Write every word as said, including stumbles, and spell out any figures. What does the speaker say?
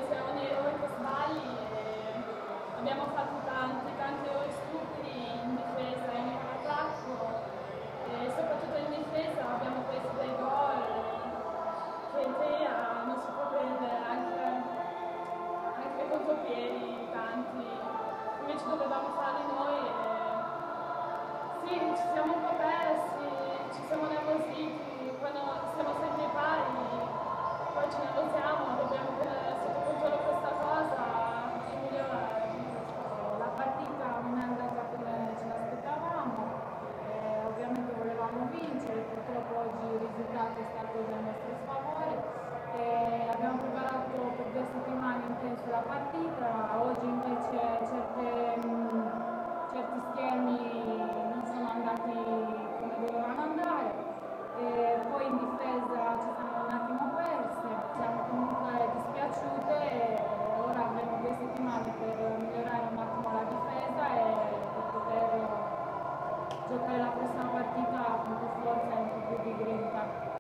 sia ogni errore che sbagli e abbiamo fatto tanti, tanti errori stupidi in difesa e in attacco e soprattutto in difesa abbiamo preso dei gol che in teoria non si può prendere anche, anche contropiedi tanti, invece dovevamo farli noi e sì, ci siamo un po' persi, ci siamo nervositi, quando siamo sempre pari, poi ci nervosiamo, dobbiamo tenere sotto controllo questa cosa e migliorare. La partita non è andata come ce l'aspettavamo, eh, ovviamente volevamo vincere, purtroppo oggi il risultato è stato del nostro sfavore. Eh, abbiamo preparato per due settimane intenso la partita, oggi invece certe, mh, certi schemi non sono andati come dovevano andare, e poi in difesa ci siamo un attimo perse, siamo comunque dispiaciute e ora avremo due settimane per migliorare un attimo la difesa e per poter giocare la prossima partita con più forza e un po' più di grinta.